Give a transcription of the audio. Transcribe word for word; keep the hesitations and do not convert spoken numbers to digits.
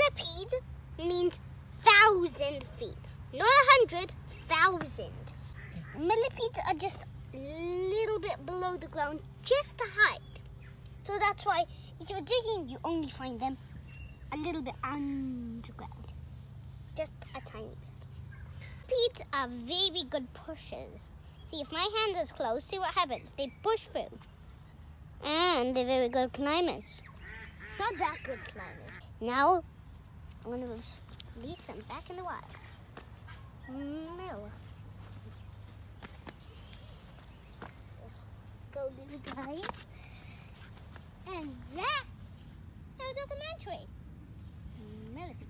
Millipede means thousand feet, not a hundred, thousand. Millipedes are just a little bit below the ground, just to hide. So that's why if you're digging, you only find them a little bit underground, just a tiny bit. Millipedes are very good pushers. See, if my hand is closed, see what happens. They push through. And they're very good climbers. Not that good climbers. Now, I'm going to release them back in the wild. Mill. Go, little guys. And that's our documentary. Millipede.